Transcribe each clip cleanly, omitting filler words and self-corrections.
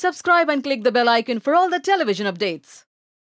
Subscribe and click the bell icon for all the television updates.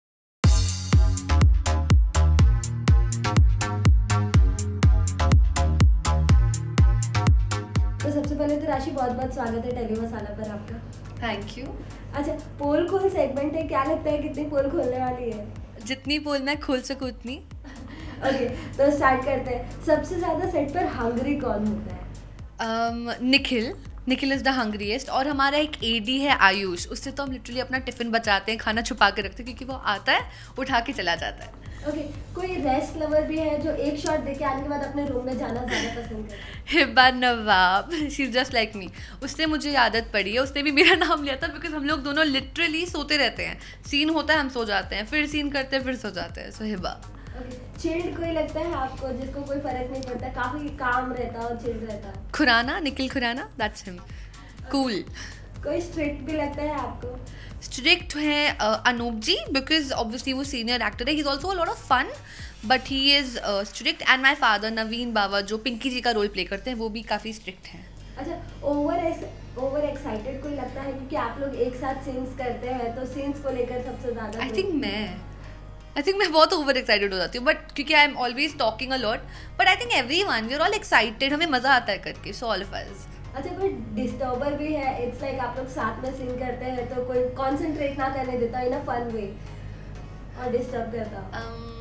तो सबसे पहले तो राशि बहुत बहुत स्वागत है टेली मसाला पर आपका। Thank you. अच्छा, पोल खोल सेगमेंट है, क्या लगता है कितनी पोल खोलने वाली है? जितनी पोल मैं खोल सकूँ उतनी। ओके, तो स्टार्ट करते हैं। सबसे ज्यादा सेट पर हंग्री कौन होता है? Nikhil is the hungriest. और हमारा एक एडी है आयुष, उससे तो हम लिटरली अपना टिफिन बचाते हैं, खाना छुपा के रखते हैं, क्योंकि वो आता है उठा के चला जाता है। ओके, कोई रेस्ट लवर भी है जो एक शॉट देके आने के बाद अपने रूम में जाना ज्यादा पसंद करता है? Hiba Nawab, she is just like me. उसने मुझे आदत पड़ी है, उसने भी मेरा नाम लिया था, बिकॉज हम लोग दोनों लिटरली सोते रहते हैं। सीन होता है, हम सो जाते हैं, फिर सीन करते हैं, फिर सो जाते हैं। सो हिबा। चिल्ड कोई लगता है आपको जिसको कोई फर्क नहीं पड़ता, काफी काम रहता है और चिल्ड रहता है? Khurana, Nikhil Khurana, that's him. Cool. कोई स्ट्रिक्ट भी लगता है आपको? स्ट्रिक्ट है अनूप जी, बिकॉज ऑब्वियसली वो सीनियर एक्टर है। He is also a lot of fun, but he is strict. And my father Naveen Baba, जो पिंकी जी का रोल प्ले करते हैं, वो भी काफ़ी स्ट्रिक्ट हैं। अच्छा, ओवर एक्साइटेड कोई लगता है क्योंकि आप लोग एक साथ सीन्स करते हैं, तो सीन्स को लेकर सबसे ज़्यादा? आई थिंक मैं बहुत ओवर एक्साइटेड हो जाती हूँ, बट क्योंकि I am always talking a lot, but I think everyone we are all excited, हमें मज़ा आता है करके। So all of us. अच्छा, कोई डिस्टर्बर भी है? इट्स लाइक आप लोग साथ में सीन करते हैं तो कोई कंसंट्रेट ना करने देता इन अ फन वे और डिस्टर्ब करता?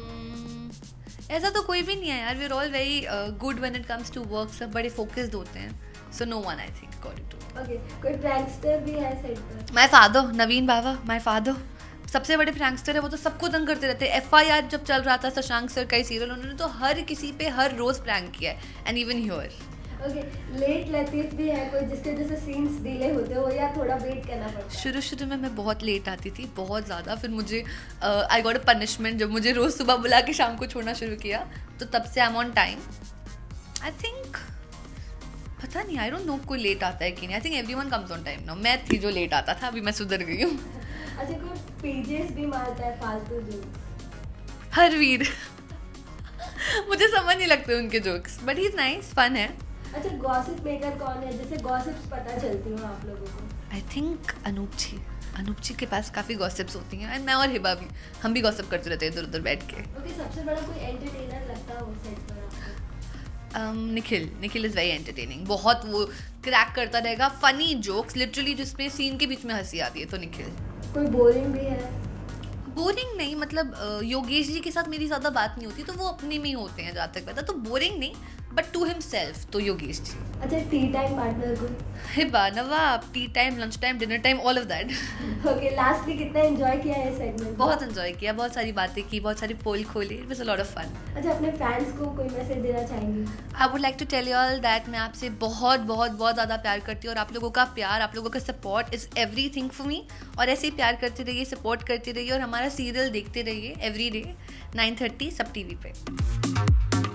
ऐसा तो कोई भी नहीं है यार, we are all very good when it comes to work. सब बड़े फोकस्ड होते हैं, so no one I think according to. Okay, कोई प्रैंकस्टर भी है सेट पर? My father Naveen Baba, my father सबसे बड़े प्रैंकस्टर है। वो तो सबको तंग करते रहते हैं। FIR जब चल रहा था, शशांक सर का ही सीरियल, उन्होंने तो हर किसी पे हर रोज प्रैंक किया है, and even here. Okay, late लतीफ भी है कोई जिसके वजह से सीन्स डिले होते हो या थोड़ा वेट करना पड़ता है? शुरू में मैं बहुत लेट आती थी, बहुत ज़्यादा। फिर मुझे आई गॉट अ पनिशमेंट जब मुझे रोज़ सुबह बुला के शाम को छोड़ना शुरू किया, तो तब से I am on time. I think, पता नहीं, आई डोंट नो कोई लेट आता है कि नहीं। I think everyone comes on time now. मैं थी जो लेट आता था, अभी मैं सुधर गई हूँ। अच्छा, कोई पीजेस भी मारता है फालतू जोक्स? हरवीर मुझे समझ नहीं लगते उनके jokes, but he is nice, fun है। अच्छा, गॉसिप मेकर कौन है जिससे गॉसिप्स पता चलती हो आप लोगों को? आई थिंक अनूप जी के पास काफ़ी गॉसिप्स होती हैं, एंड मैं और हिबा भी, हम भी गॉसिप करते रहते हैं इधर उधर बैठ के। ओके, सबसे बड़ा कोई एंटरटेनर लगता हो सेट पर आपको? Nikhil is very entertaining. बहुत वो क्रैक करता रहेगा फनी जोक्स, लिटरली जिसमें सीन के बीच में हंसी आती है। तो निखिल। कोई बोरिंग भी है? बोरिंग नहीं, मतलब योगेश जी के साथ मेरी ज़्यादा बात नहीं होती, तो वो अपने में ही होते हैं जहाँ तक पता। तो बोरिंग नहीं, बट टू हिमसेल्फ तो योगेश जी। अच्छा, टी टाइम पार्टनर कोई? Hiba Nawab, tea time, lunch time, dinner time, all of that. Okay, lastly कितना एंजॉय किया है सेगमेंट? बहुत एंजॉय किया, बहुत सारी बातें की, बहुत सारी पोल खोली। It was a lot of fun. अच्छा, अपने फैंस को कोई मैसेज देना चाहेंगी? I would like to tell you all that मैं आपसे बहुत बहुत बहुत ज़्यादा प्यार करती हूँ, और आप लोगों का प्यार, आप लोगों का support is everything for me. और ऐसे ही प्यार करते रहिए, सपोर्ट करते रहिए, और हमारा सीरियल देखते रहिए एवरी डे 9:30 सब TV पे।